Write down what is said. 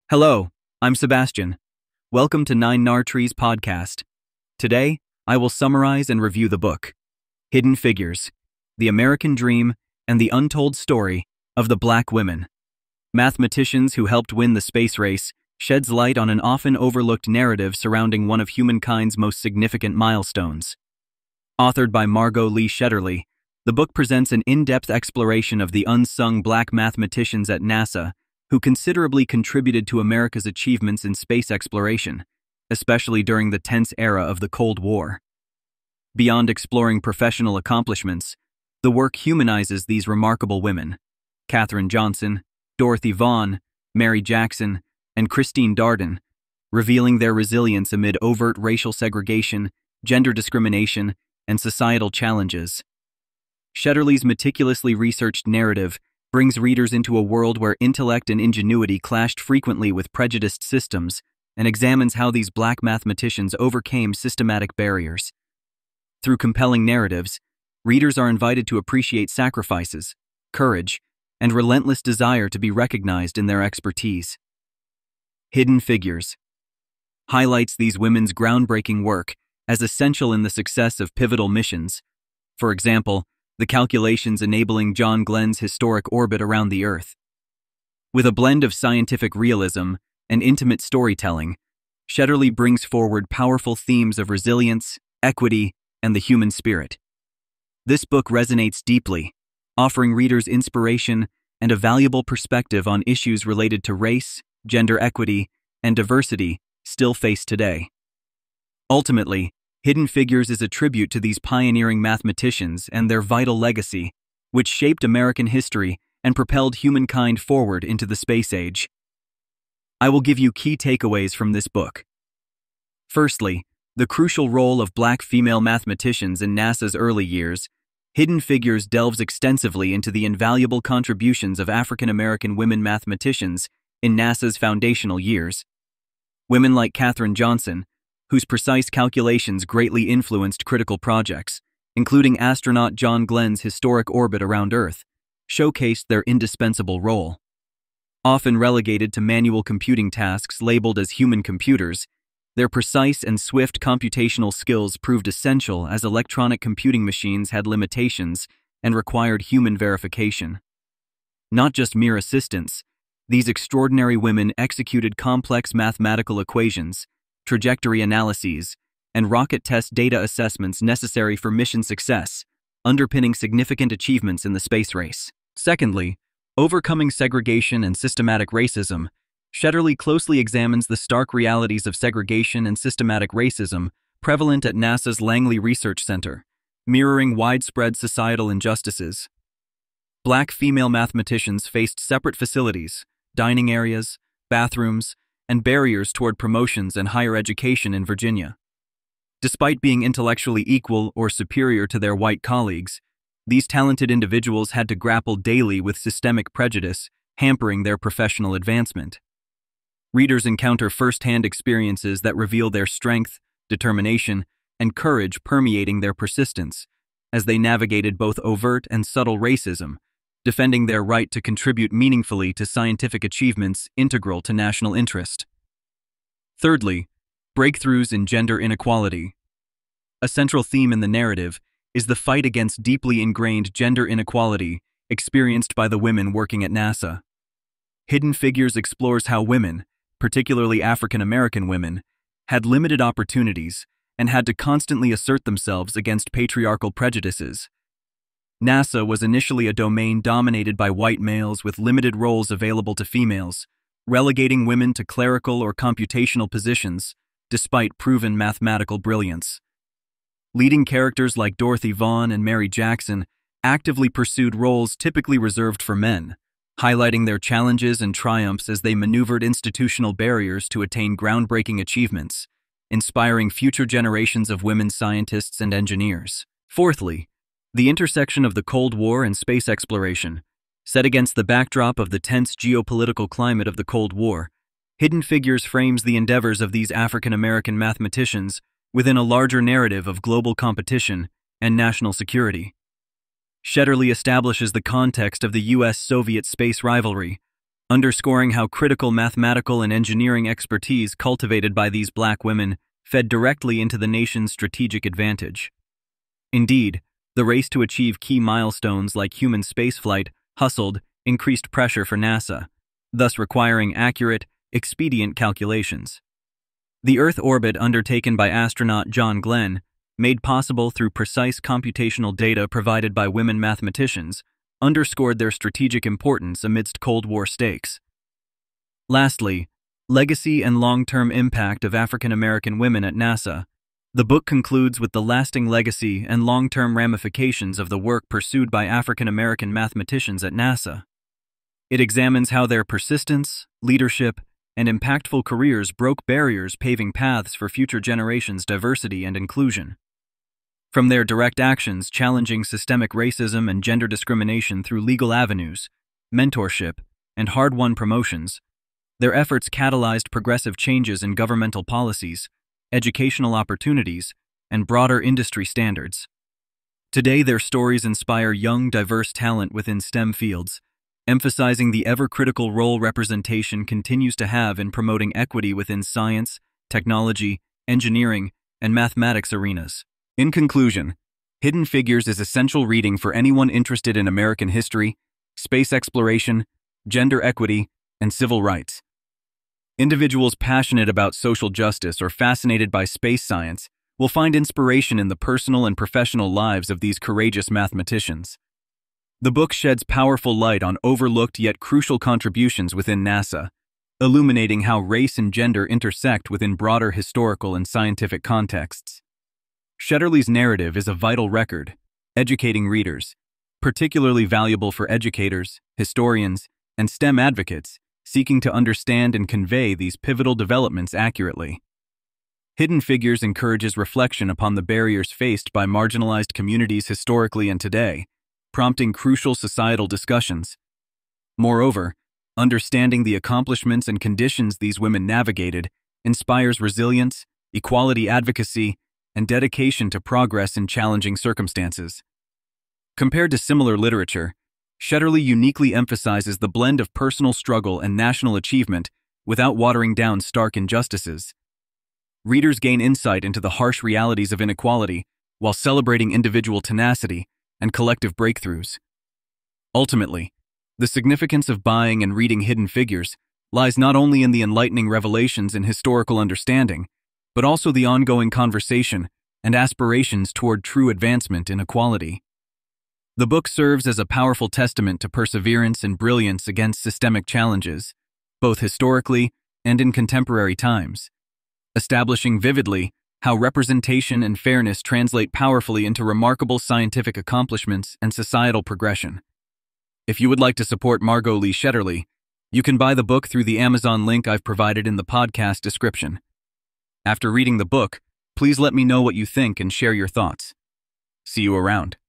Hello, I'm Sebastian. Welcome to Nine Nar Trees podcast. Today, I will summarize and review the book, Hidden Figures, The American Dream and the Untold Story of the Black Women. Mathematicians who helped win the space race sheds light on an often overlooked narrative surrounding one of humankind's most significant milestones. Authored by Margot Shetterly, the book presents an in-depth exploration of the unsung black mathematicians at NASA who considerably contributed to America's achievements in space exploration, especially during the tense era of the Cold War. Beyond exploring professional accomplishments, the work humanizes these remarkable women: Katherine Johnson, Dorothy Vaughan, Mary Jackson, and Christine Darden, revealing their resilience amid overt racial segregation, gender discrimination, and societal challenges. Shetterly's meticulously researched narrative brings readers into a world where intellect and ingenuity clashed frequently with prejudiced systems and examines how these black mathematicians overcame systematic barriers. Through compelling narratives, readers are invited to appreciate sacrifices, courage, and relentless desire to be recognized in their expertise. Hidden Figures highlights these women's groundbreaking work as essential in the success of pivotal missions. For example, the calculations enabling John Glenn's historic orbit around the Earth. With a blend of scientific realism and intimate storytelling, Shetterly brings forward powerful themes of resilience, equity, and the human spirit. This book resonates deeply, offering readers inspiration and a valuable perspective on issues related to race, gender equity, and diversity still faced today. Ultimately, Hidden Figures is a tribute to these pioneering mathematicians and their vital legacy, which shaped American history and propelled humankind forward into the space age. I will give you key takeaways from this book. Firstly, the crucial role of black female mathematicians in NASA's early years. Hidden Figures delves extensively into the invaluable contributions of African American women mathematicians in NASA's foundational years. Women like Katherine Johnson, whose precise calculations greatly influenced critical projects, including astronaut John Glenn's historic orbit around Earth, showcased their indispensable role. Often relegated to manual computing tasks labeled as human computers, their precise and swift computational skills proved essential as electronic computing machines had limitations and required human verification. Not just mere assistants, these extraordinary women executed complex mathematical equations, trajectory analyses, and rocket test data assessments necessary for mission success, underpinning significant achievements in the space race. Secondly, overcoming segregation and systematic racism. Shetterly closely examines the stark realities of segregation and systematic racism prevalent at NASA's Langley Research Center, mirroring widespread societal injustices. Black female mathematicians faced separate facilities, dining areas, bathrooms, and barriers toward promotions and higher education in Virginia. Despite being intellectually equal or superior to their white colleagues, these talented individuals had to grapple daily with systemic prejudice, hampering their professional advancement. Readers encounter first-hand experiences that reveal their strength, determination, and courage permeating their persistence, as they navigated both overt and subtle racism, defending their right to contribute meaningfully to scientific achievements integral to national interest. Thirdly, breakthroughs in gender inequality. A central theme in the narrative is the fight against deeply ingrained gender inequality experienced by the women working at NASA. Hidden Figures explores how women, particularly African American women, had limited opportunities and had to constantly assert themselves against patriarchal prejudices. NASA was initially a domain dominated by white males with limited roles available to females, relegating women to clerical or computational positions, despite proven mathematical brilliance. Leading characters like Dorothy Vaughan and Mary Jackson actively pursued roles typically reserved for men, highlighting their challenges and triumphs as they maneuvered institutional barriers to attain groundbreaking achievements, inspiring future generations of women scientists and engineers. Fourthly, the intersection of the Cold War and space exploration. Set against the backdrop of the tense geopolitical climate of the Cold War, Hidden Figures frames the endeavors of these African American mathematicians within a larger narrative of global competition and national security. Shetterly establishes the context of the US-Soviet space rivalry, underscoring how critical mathematical and engineering expertise cultivated by these black women fed directly into the nation's strategic advantage. Indeed, the race to achieve key milestones like human spaceflight hustled increased pressure for NASA, thus requiring accurate, expedient calculations. The Earth orbit undertaken by astronaut John Glenn, made possible through precise computational data provided by women mathematicians, underscored their strategic importance amidst Cold War stakes. Lastly, legacy and long-term impact of African American women at NASA. The book concludes with the lasting legacy and long-term ramifications of the work pursued by African American mathematicians at NASA. It examines how their persistence, leadership, and impactful careers broke barriers, paving paths for future generations' diversity and inclusion. From their direct actions challenging systemic racism and gender discrimination through legal avenues, mentorship, and hard-won promotions, their efforts catalyzed progressive changes in governmental policies, educational opportunities, and broader industry standards. Today, their stories inspire young, diverse talent within STEM fields, emphasizing the ever-critical role representation continues to have in promoting equity within science, technology, engineering, and mathematics arenas. In conclusion, Hidden Figures is essential reading for anyone interested in American history, space exploration, gender equity, and civil rights. Individuals passionate about social justice or fascinated by space science will find inspiration in the personal and professional lives of these courageous mathematicians. The book sheds powerful light on overlooked yet crucial contributions within NASA, illuminating how race and gender intersect within broader historical and scientific contexts. Shetterly's narrative is a vital record, educating readers, particularly valuable for educators, historians, and STEM advocates seeking to understand and convey these pivotal developments accurately. Hidden Figures encourages reflection upon the barriers faced by marginalized communities historically and today, prompting crucial societal discussions. Moreover, understanding the accomplishments and conditions these women navigated inspires resilience, equality advocacy, and dedication to progress in challenging circumstances. Compared to similar literature, Shetterly uniquely emphasizes the blend of personal struggle and national achievement without watering down stark injustices. Readers gain insight into the harsh realities of inequality while celebrating individual tenacity and collective breakthroughs. Ultimately, the significance of buying and reading Hidden Figures lies not only in the enlightening revelations and historical understanding, but also the ongoing conversation and aspirations toward true advancement in equality. The book serves as a powerful testament to perseverance and brilliance against systemic challenges, both historically and in contemporary times, establishing vividly how representation and fairness translate powerfully into remarkable scientific accomplishments and societal progression. If you would like to support Margot Lee Shetterly, you can buy the book through the Amazon link I've provided in the podcast description. After reading the book, please let me know what you think and share your thoughts. See you around.